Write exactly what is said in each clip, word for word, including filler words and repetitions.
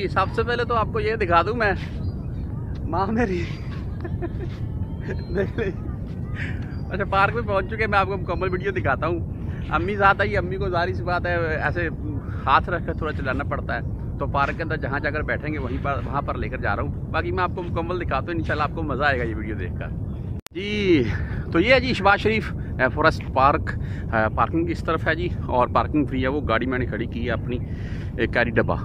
जी सबसे पहले तो आपको ये दिखा दूं मैं, माँ मेरी देख ली। अच्छा पार्क में पहुंच चुके हैं, मैं आपको मुकम्मल वीडियो दिखाता हूँ। अम्मी साथ आई, अम्मी को जाहिर सी बात है ऐसे हाथ रख कर थोड़ा चलाना पड़ता है, तो पार्क के अंदर जहाँ जाकर बैठेंगे वहीं पर वहाँ पर लेकर जा रहा हूँ। बाकी मैं आपको मुकम्मल दिखाता हूँ, इंशाल्लाह आपको मज़ा आएगा ये वीडियो देखकर। जी तो ये है जी Shahbaz Sharif forest park, parking इस तरफ है जी, और पार्किंग फ्री है। वो गाड़ी मैंने खड़ी की है अपनी कैरी डब्बा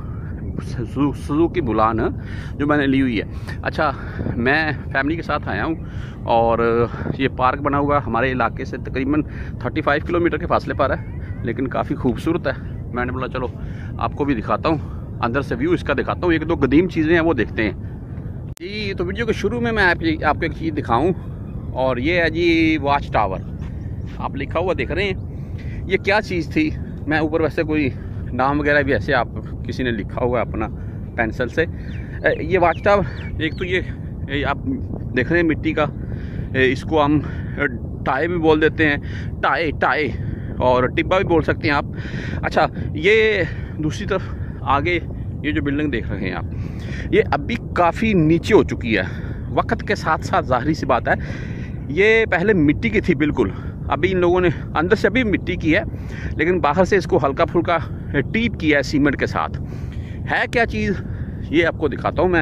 सुजुकी बुलान जो मैंने ली हुई है। अच्छा मैं फैमिली के साथ आया हूँ और ये पार्क बना हुआ हमारे इलाके से तकरीबन पैंतीस किलोमीटर के फासले पर है, लेकिन काफ़ी खूबसूरत है। मैंने बोला चलो आपको भी दिखाता हूँ, अंदर से व्यू इसका दिखाता हूँ, एक दो कदीम चीज़ें हैं वो देखते हैं जी। तो वीडियो के शुरू में मैं आप, आपको एक चीज़ दिखाऊँ, और ये है जी वॉच टावर। आप लिखा हुआ देख रहे हैं, ये क्या चीज़ थी? मैं ऊपर वैसे कोई नाम वगैरह भी ऐसे आप किसी ने लिखा हुआ है अपना पेंसिल से। ये वॉच टावर, एक तो ये, ये आप देख रहे हैं मिट्टी का, इसको हम टाए भी बोल देते हैं, टाए टाए और टिब्बा भी बोल सकते हैं आप। अच्छा ये दूसरी तरफ आगे ये जो बिल्डिंग देख रहे हैं आप, ये अभी काफ़ी नीचे हो चुकी है वक्त के साथ साथ। जाहिर सी बात है ये पहले मिट्टी की थी बिल्कुल, अभी इन लोगों ने अंदर से अभी मिट्टी की है, लेकिन बाहर से इसको हल्का फुल्का टीप किया है सीमेंट के साथ। है क्या चीज़ ये आपको दिखाता हूँ मैं।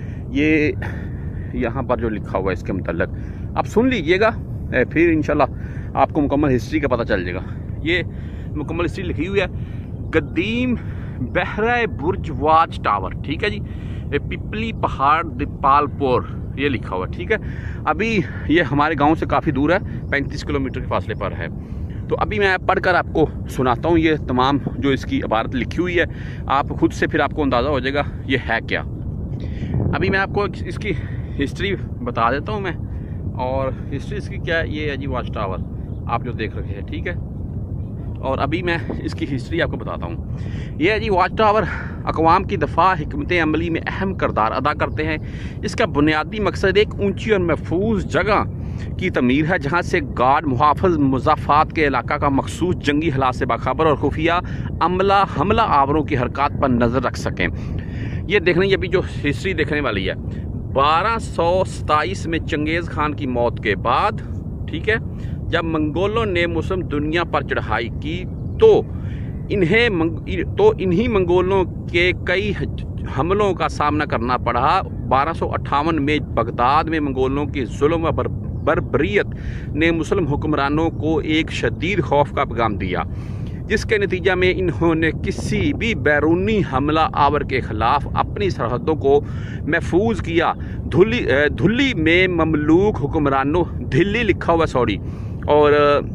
ये यहाँ पर जो लिखा हुआ है इसके मतलब आप सुन लीजिएगा, फिर इंशाल्लाह आपको मुकम्मल हिस्ट्री का पता चल जाएगा। ये मुकम्मल हिस्ट्री लिखी हुई है, कदीम बहरा बुर्ज वॉच टावर, ठीक है जी, पिपली पहाड़ दीपालपुर ये लिखा हुआ है, ठीक है। अभी ये हमारे गांव से काफ़ी दूर है, पैंतीस किलोमीटर के फासले पर है। तो अभी मैं पढ़कर आपको सुनाता हूँ ये तमाम जो इसकी इबारत लिखी हुई है, आप खुद से फिर आपको अंदाज़ा हो जाएगा ये है क्या। अभी मैं आपको इसकी हिस्ट्री बता देता हूँ मैं, और हिस्ट्री इसकी क्या है, ये है जी वॉच टावर आप जो देख रहे हैं, ठीक है। और अभी मैं इसकी हिस्ट्री आपको बताता हूँ। ये है जी वॉच टावर अक़वाम की दफ़ा हिकमत अमली में अहम किरदार अदा करते हैं। इसका बुनियादी मकसद एक ऊंची और महफूज जगह की तमीर है, जहाँ से गार्ड मुहाफ़िज़ मुज़ाफ़ात के इलाका का मखसूस जंगी हालात से बाखबर और खुफिया अमला हमला आवरों की हरकत पर नज़र रख सकें। ये देखने ये अभी जो हिस्ट्री देखने वाली है, बारह सौ सताईस में चंगेज़ खान की मौत के बाद, ठीक है, जब मंगोलों ने मुस्लिम दुनिया पर चढ़ाई की तो इन्हें मंग, तो इन्हीं मंगोलों के कई हमलों का सामना करना पड़ा। बारह सौ अट्ठावन में बगदाद में मंगोलों की जुल्म व बर्बरियत ने मुस्लिम हुक्मरानों को एक शदीद खौफ का पैगाम दिया, जिसके नतीजा में इन्होंने किसी भी बैरूनी हमला आवर के खिलाफ अपनी सरहदों को महफूज किया। धुली धुली में ममलूक हुक्मरानों, दिल्ली लिखा हुआ सॉरी, और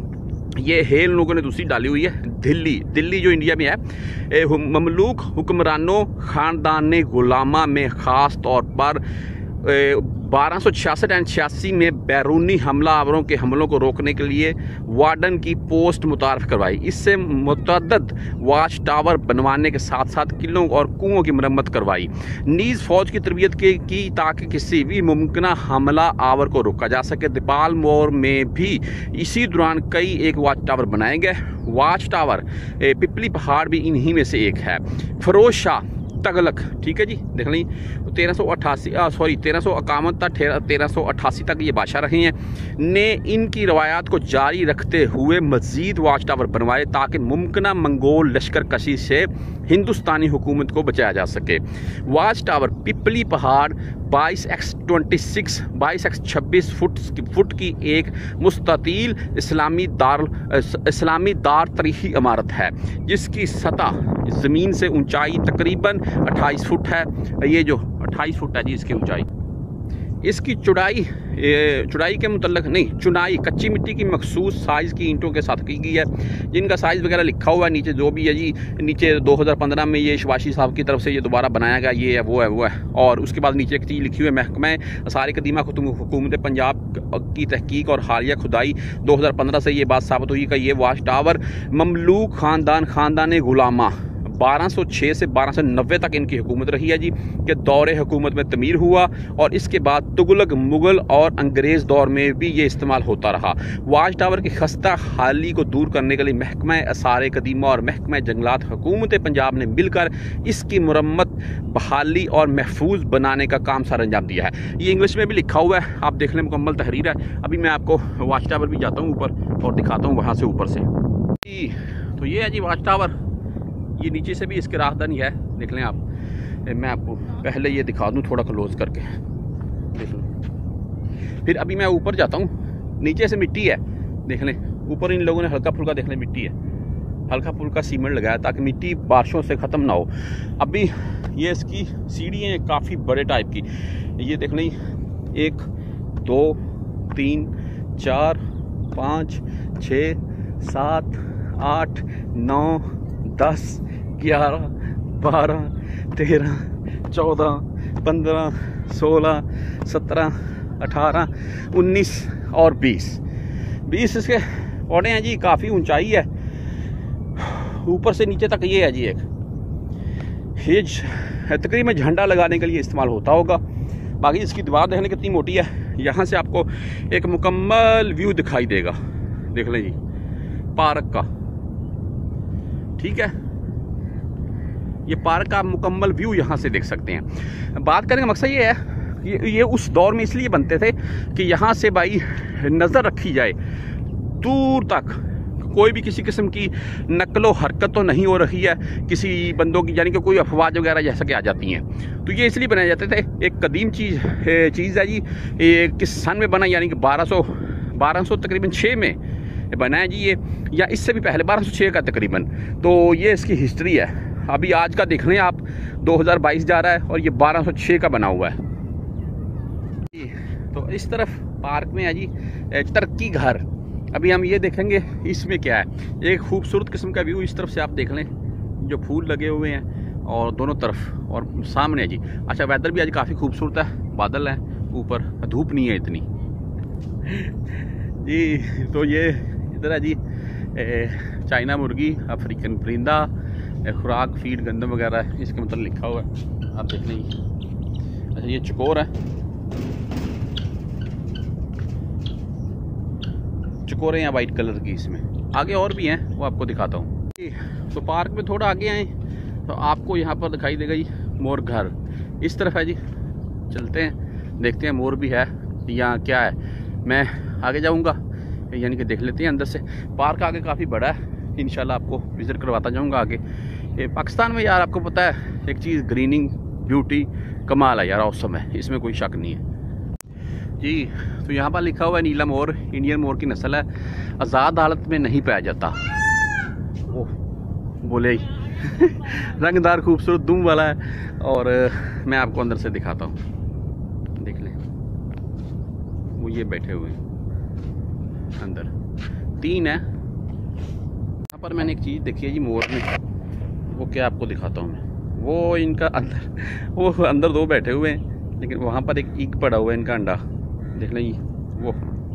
ये हेल लोगों ने दूसरी डाली हुई है, दिल्ली दिल्ली जो इंडिया में है। ममलूक हुक्मरानों ख़ानदान गुलामा में ख़ास तौर पर बारह सौ छियासठ एंड छियासी में बैरूनी हमला आवरों के हमलों को रोकने के लिए वार्डन की पोस्ट मुतारफ़ करवाई। इससे मुतअद्दिद वॉच टावर बनवाने के साथ साथ किलों और कुओं की मरम्मत करवाई। नीज़ फ़ौज की तरबियत की, की ताकि किसी भी मुमकिन हमला आवर को रोका जा सके। दीपालपुर में भी इसी दौरान कई एक वॉच टावर बनाए गए। वॉच टावर पिपली पहाड़ भी इन्हीं में से एक है। फिरोज शाह तगलक, ठीक है जी, देख ली तेरह सौ अट्ठासी सॉरी तेरह सौ इक्यावन तक तेरह सौ अट्ठासी तक ये बादशाह रहे हैं, ने इनकी रवायात को जारी रखते हुए मज़ीद वॉच टावर बनवाए ताकि मुमकिन मंगोल लश्कर कशी से हिंदुस्तानी हुकूमत को बचाया जा सके। वॉच टावर पिपली पहाड़ बाईस एक्स ट्वेंटी सिक्स बाईस एक्स छब्बीस फुट फुट की एक मुस्ततील इस्लामी दार इस्लामी दार तरीही इमारत है, जिसकी सतह ज़मीन से ऊंचाई तकरीबन अट्ठाईस फुट है। ये जो अट्ठाईस फुट है जी इसकी ऊंचाई। इसकी चौड़ाई चौड़ाई के मुतल्लक नहीं चुनाई कच्ची मिट्टी की मखसूस साइज़ की ईंटों के साथ की गई है, जिनका साइज़ वगैरह लिखा हुआ है नीचे जो भी है जी। नीचे दो हज़ार पंद्रह में ये शहबाज साहब की तरफ से ये दोबारा बनाया गया, ये है वो है वो है। और उसके बाद नीचे एक चीज़ लिखी हुई है, महकमा आसार कदीमा हुकूमत पंजाब की तहकीक और हालिया खुदाई दो हज़ार पंद्रह से ये बात साबित हुई कि ये वॉच टावर ममलूक ख़ानदान ख़ानदान गुलामा बारह सौ छह से बारह सौ नब्बे तक इनकी हुकूमत रही है जी, कि दौरे हुकूमत में तमीर हुआ, और इसके बाद तुगलक, मुगल और अंग्रेज़ दौर में भी ये इस्तेमाल होता रहा। वाच टावर की खस्ता हाली को दूर करने के लिए महकमा आसार कदीमा और महकमा जंगलात हुकूमत पंजाब ने मिलकर इसकी मुरम्मत, बहाली और महफूज बनाने का काम सर अंजाम दिया है। ये इंग्लिश में भी लिखा हुआ है, आप देख लें, मुकम्मल तहरीर है। अभी मैं आपको वाच टावर भी जाता हूँ ऊपर और दिखाता हूँ वहाँ से ऊपर से। तो ये है जी वाच टावर, ये नीचे से भी इसके राहदानी है, देख लें आप। मैं आपको पहले ये दिखा दूँ थोड़ा क्लोज करके, देख लें। फिर अभी मैं ऊपर जाता हूँ, नीचे से मिट्टी है, देख लें। ऊपर इन लोगों ने हल्का फुल्का, देख लें, मिट्टी है, हल्का फुल्का सीमेंट लगाया ताकि मिट्टी बारिशों से ख़त्म ना हो। अभी ये इसकी सीढ़ियाँ हैं काफ़ी बड़े टाइप की, ये देख लें, एक दो तीन चार पाँच छः सात आठ नौ दस ग्यारह बारह तेरह चौदह पंद्रह सोलह सत्रह अठारह उन्नीस और बीस बीस इसके पौधे हैं जी। काफ़ी ऊंचाई है, ऊपर से नीचे तक ये है जी। एक ये तकरीबन झंडा लगाने के लिए इस्तेमाल होता होगा। बाकी इसकी दीवार देखने कितनी मोटी है, यहाँ से आपको एक मुकम्मल व्यू दिखाई देगा, देख लें जी, पार्क का। ठीक है, ये पार्क का मुकम्मल व्यू यहाँ से देख सकते हैं। बात करने का मकसद ये है, ये, ये उस दौर में इसलिए बनते थे कि यहाँ से भाई नज़र रखी जाए दूर तक, कोई भी किसी किस्म की नकलो हरकत तो नहीं हो रही है किसी बंदों की, यानी कि कोई अफवाज वगैरह जैसा कि आ जाती हैं। तो ये इसलिए बनाए जाते थे। एक कदीम चीज़ चीज़ है जी, ये किस सन में बना, यानी कि बारह सौ बारह सौ तकरीबन छः में बना है जी ये, या इससे भी पहले बारह सौ छः का तकरीबन। तो ये इसकी हिस्ट्री है। अभी आज का देख लें आप, दो हज़ार बाईस जा रहा है और ये बारह सौ छः का बना हुआ है। तो इस तरफ पार्क में है जी टर्की घर। अभी हम ये देखेंगे इसमें क्या है, एक खूबसूरत किस्म का व्यू। इस तरफ से आप देख लें, जो फूल लगे हुए हैं और दोनों तरफ, और सामने है जी। अच्छा, वेदर भी आज काफ़ी खूबसूरत है, बादल है ऊपर, धूप नहीं है इतनी जी। तो ये इधर है जी चाइना मुर्गी, अफ्रीकन परिंदा, खुराक, फीड, गंदम वगैरह इसके मतलब लिखा हुआ है, आप देख लें। अच्छा, ये चकोर है, चकोरे हैं वाइट कलर की। इसमें आगे और भी हैं, वो आपको दिखाता हूँ। तो पार्क में थोड़ा आगे आए तो आपको यहाँ पर दिखाई देगा जी मोर घर, इस तरफ है जी। चलते हैं, देखते हैं मोर भी है या क्या है। मैं आगे जाऊँगा, यानी कि देख लेते हैं अंदर से। पार्क आगे काफ़ी बड़ा है, इंशाल्लाह आपको विज़िट करवाता जाऊँगा आगे। ये पाकिस्तान में यार आपको पता है एक चीज़, ग्रीनिंग ब्यूटी कमाल है यार, औसम है, इसमें कोई शक नहीं है जी। तो यहाँ पर लिखा हुआ है नीला मोर इंडियन मोर की नस्ल है, आज़ाद हालत में नहीं पाया जाता। ओह बोले ही रंगदार खूबसूरत दुम वाला है। और मैं आपको अंदर से दिखाता हूँ, देख लें, वो ये बैठे हुए हैं अंदर, तीन है। यहाँ पर मैंने एक चीज़ देखी है जी मोर में, वो क्या आपको दिखाता हूँ मैं। वो इनका अंदर, वो अंदर दो बैठे हुए हैं, लेकिन वहाँ पर एक ईक पड़ा हुआ है इनका अंडा, देख लें वो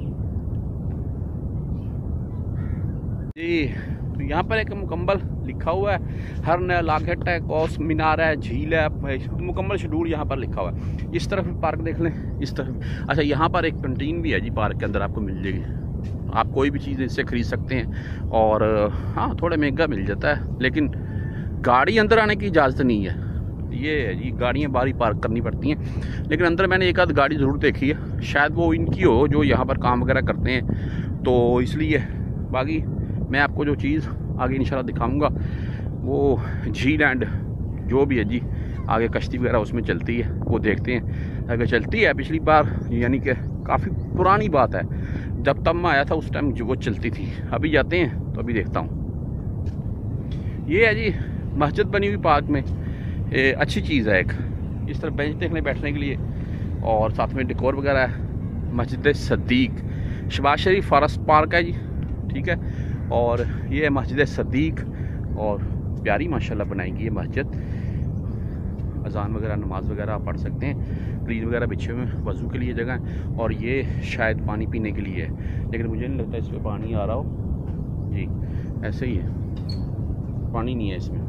जी। तो यहाँ पर एक मुकम्मल लिखा हुआ है, हर नया लागट है, कौस मीनार है, झील है, मुकम्मल शेड्यूल यहाँ पर लिखा हुआ है। इस तरफ पार्क देख लें, इस तरफ। अच्छा, यहाँ पर एक कंटीन भी है जी, पार्क के अंदर आपको मिल जाएगी, आप कोई भी चीज़ इससे ख़रीद सकते हैं। और हाँ, थोड़ा महंगा मिल जाता है, लेकिन गाड़ी अंदर आने की इजाज़त नहीं है। ये है जी, गाड़ियाँ बाहर ही पार्क करनी पड़ती हैं, लेकिन अंदर मैंने एक आध गाड़ी ज़रूर देखी है, शायद वो इनकी हो जो यहाँ पर काम वगैरह करते हैं, तो इसलिए। बाकी मैं आपको जो चीज़ आगे इंशाल्लाह दिखाऊंगा, वो झील एंड जो भी है जी, आगे कश्ती वगैरह उसमें चलती है, वो देखते हैं। अगर चलती है, पिछली बार यानी कि काफ़ी पुरानी बात है, जब तब मैं आया था उस टाइम जो वो चलती थी। अभी जाते हैं तो अभी देखता हूँ। ये है जी मस्जिद बनी हुई पार्क में, ए, अच्छी चीज़ है एक। इस तरफ बेंच देखने बैठने के लिए, और साथ में डेकोर वगैरह है। मस्जिद सदीक, शहबाज शरीफ फॉरेस्ट पार्क है जी, ठीक है। और ये है मस्जिद सदीक, और प्यारी माशाल्लाह बनाई गई है मस्जिद। अजान वगैरह, नमाज वगैरह आप पढ़ सकते हैं। प्लीज वगैरह बिछे हुए वज़ू के लिए जगह है, और ये शायद पानी पीने के लिए है, लेकिन मुझे नहीं लगता इसमें पानी आ रहा हो जी, ऐसे ही है, पानी नहीं है इसमें।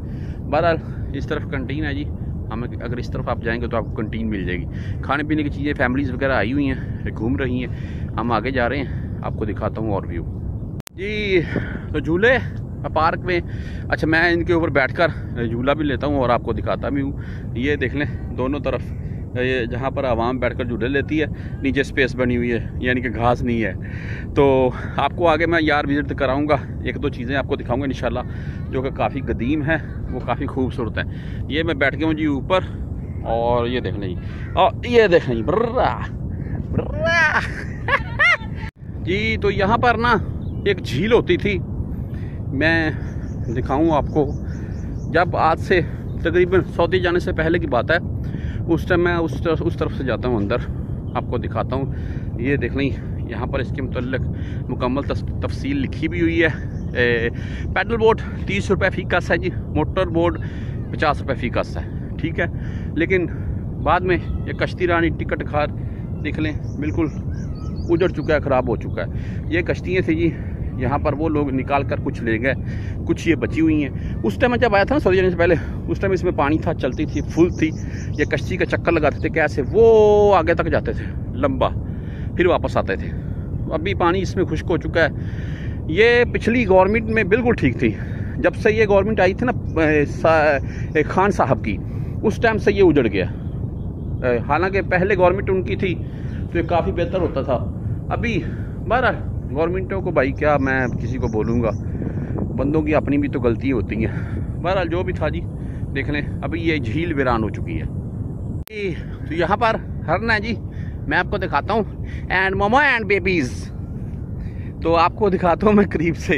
बहरहाल इस तरफ कंटीन है जी, हमें अगर इस तरफ आप जाएंगे तो आपको कंटीन मिल जाएगी, खाने पीने की चीज़ें, फैमिलीज़ वगैरह आई हुई हैं, घूम रही हैं। हम आगे जा रहे हैं, आपको दिखाता हूँ और व्यू जी। तो झूले पार्क में, अच्छा मैं इनके ऊपर बैठकर झूला भी लेता हूँ और आपको दिखाता भी हूँ। ये देख लें दोनों तरफ, ये जहाँ पर आवाम बैठकर झूले लेती है, नीचे स्पेस बनी हुई है, यानी कि घास नहीं है। तो आपको आगे मैं यार विज़िट कराऊंगा, एक दो चीज़ें आपको दिखाऊंगा इंशाल्लाह, जो कि काफ़ी कदीम है, वो काफ़ी खूबसूरत है। ये मैं बैठ गया हूँ जी ऊपर, और ये देख लें जी, और ये देख लें जी ब्रा ब्रा जी। तो यहाँ पर ना एक झील होती थी, मैं दिखाऊँ आपको, जब आज से तकरीबन सऊदी जाने से पहले की बात है, उस टाइम मैं उस तरफ उस तरफ से जाता हूँ अंदर, आपको दिखाता हूँ। ये देख लें, यहाँ पर इसके मुतल्लिक़ मुकम्मल तफसील लिखी भी हुई है। ए, पैडल बोट तीस रुपये फ़ी कस है जी, मोटर बोट पचास रुपये फ़ी कस है, ठीक है। लेकिन बाद में ये कश्ती रानी टिकट खार देख लें, बिल्कुल उजड़ चुका है, ख़राब हो चुका है। ये कश्तियाँ थी जी, यहाँ पर वो लोग निकाल कर कुछ ले गए, कुछ ये बची हुई हैं। उस टाइम जब आया था ना सऊदी जाने से पहले, उस टाइम इसमें पानी था, चलती थी, फुल थी। ये कश्ती का चक्कर लगाते थे, कैसे वो आगे तक जाते थे लंबा, फिर वापस आते थे। अभी पानी इसमें खुश्क हो चुका है। ये पिछली गवर्नमेंट में बिल्कुल ठीक थी, जब से ये गवर्नमेंट आई थी ना खान साहब की, उस टाइम से ये उजड़ गया। हालांकि पहले गवर्नमेंट उनकी थी तो ये काफ़ी बेहतर होता था। अभी बहरहाल गवर्नमेंटों को भाई क्या मैं किसी को बोलूँगा, बंदों की अपनी भी तो गलती होती है। बहरहाल जो भी था जी, देख लें अभी ये झील वीरान हो चुकी है। तो यहाँ पर हरन है जी, मैं आपको दिखाता हूँ, एंड मामा एंड बेबीज, तो आपको दिखाता हूँ मैं करीब से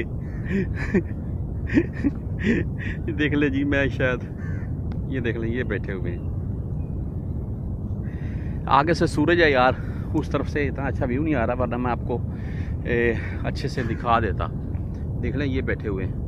देख ले जी, मैं शायद ये देख लें, ये बैठे हुए हैं, आगे से सूरज है यार, उस तरफ से इतना अच्छा व्यू नहीं आ रहा, वरना मैं आपको ए, अच्छे से दिखा देता। देख लें ये बैठे हुए हैं,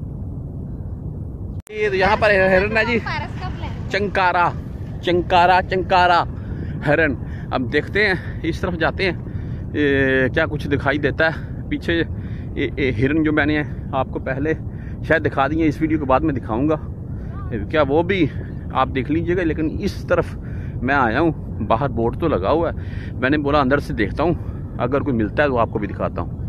ये यहाँ पर हिरन है जी, चंकारा चंकारा चंकारा हिरन। अब देखते हैं, इस तरफ जाते हैं, ए, क्या कुछ दिखाई देता है पीछे। ए, ए, हिरन जो मैंने आपको पहले शायद दिखा दिए, इस वीडियो के बाद में दिखाऊंगा, क्या वो भी आप देख लीजिएगा। लेकिन इस तरफ मैं आया हूँ, बाहर बोर्ड तो लगा हुआ है, मैंने बोला अंदर से देखता हूँ, अगर कोई मिलता है तो आपको भी दिखाता हूँ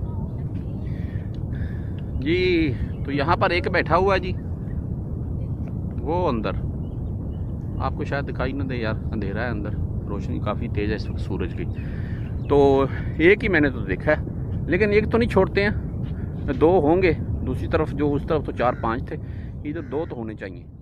जी। तो यहाँ पर एक बैठा हुआ है जी, वो अंदर, आपको शायद दिखाई ना दे यार, अंधेरा है अंदर, रोशनी काफ़ी तेज़ है इस वक्त सूरज की। तो एक ही मैंने तो देखा है, लेकिन एक तो नहीं छोड़ते हैं, दो होंगे। दूसरी तरफ जो उस तरफ तो चार पांच थे, इधर दो तो होने चाहिए।